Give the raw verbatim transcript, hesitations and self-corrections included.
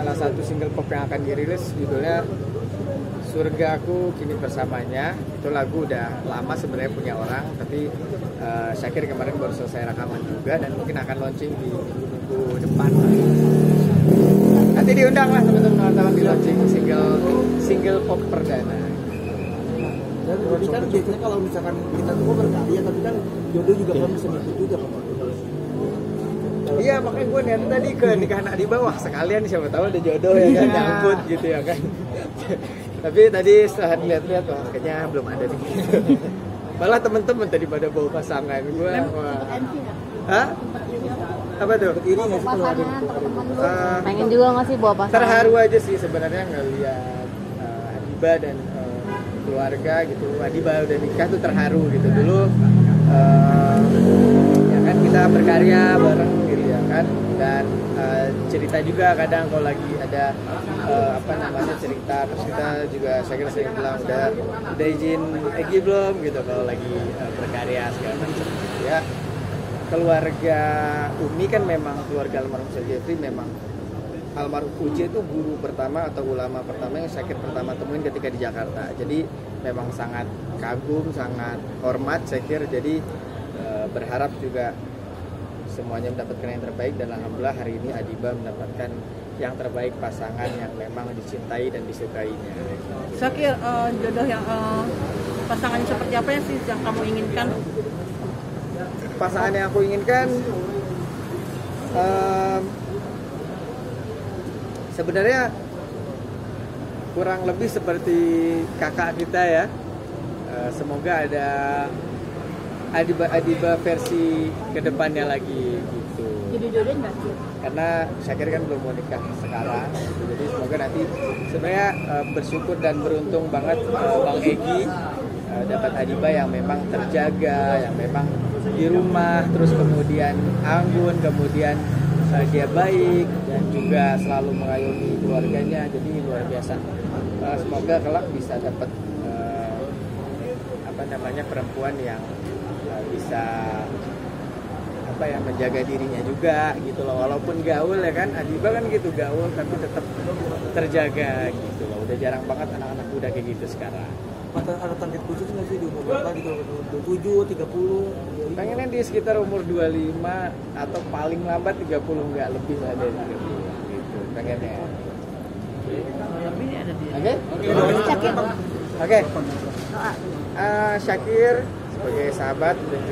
salah satu single pop yang akan dirilis judulnya Surgaku Kini Bersamanya. Itu lagu udah lama sebenarnya punya orang, tapi uh, Syakir kemarin baru selesai rekaman juga dan mungkin akan launching di minggu depan. Nanti diundang lah teman-teman di launching single single pop perdana. Dan kan biasanya kalau misalkan kita tuh berkarya, tapi kan jodoh juga kan bisa ngikut juga kan. Iya, makanya gue niat tadi ke nikahan adik bawah sekalian siapa tahu ada jodoh ya kan, nyangkut gitu ya kan. Tapi tadi setelah lihat-lihat wah kayaknya belum ada nih. Malah temen-temen tadi pada bawa pasangan gue. Wah. Hah? Apa tuh? Iri nggak sih kalau ada Uh, Pengen juga nggak sih bawa pasangan? terharu aja sih sebenarnya ngeliat uh, Adiba dan uh, keluarga gitu. Adiba udah nikah tuh terharu gitu. Dulu uh, ya kan kita berkarya bareng gitu ya kan, dan uh, cerita juga kadang kalau lagi ada uh, apa namanya cerita, terus kita juga saya kira sering bilang udah udah izin Egi belum gitu kalau lagi uh, berkarya segala macam ya. Keluarga Umi kan memang keluarga almarhum Ustaz Jeffrey, memang almarhum Uji itu guru pertama atau ulama pertama yang Syakir pertama temuin ketika di Jakarta. Jadi memang sangat kagum, sangat hormat Syakir. Jadi e, berharap juga semuanya mendapatkan yang terbaik, dan alhamdulillah hari ini Adiba mendapatkan yang terbaik, pasangan yang memang dicintai dan disukainya. Syakir, uh, jodoh yang uh, pasangan seperti apa yang sih yang kamu inginkan? Pasangan yang aku inginkan um, sebenarnya kurang lebih seperti kakak kita ya. Uh, semoga ada Adiba, Adiba versi kedepannya lagi gitu. Jadi jodohin nggak sih? Karena Syakir kan belum mau nikah sekarang, jadi semoga nanti sebenarnya uh, bersyukur dan beruntung banget uh, Bang Egi uh, dapat Adiba yang memang terjaga, yang memang di rumah, terus kemudian anggun, kemudian uh, dia baik dan juga selalu mengayomi keluarganya, jadi luar biasa. Uh, semoga kelak bisa dapat uh, apa namanya perempuan yang uh, bisa apa ya menjaga dirinya juga gitu loh, walaupun gaul ya kan, Adiba kan gitu gaul tapi tetap terjaga gitu loh. Udah jarang banget anak-anak muda kayak gitu sekarang. ada ada target khusus nggak sih di umur berapa gitu, dua puluh tujuh, tiga puluh? Pengennya di sekitar umur dua puluh lima atau paling lambat tiga puluh, nggak lebih lah dari tiga puluh gitu pengennya. Oke? Syakir. Oke. Uh, Syakir sebagai sahabat dan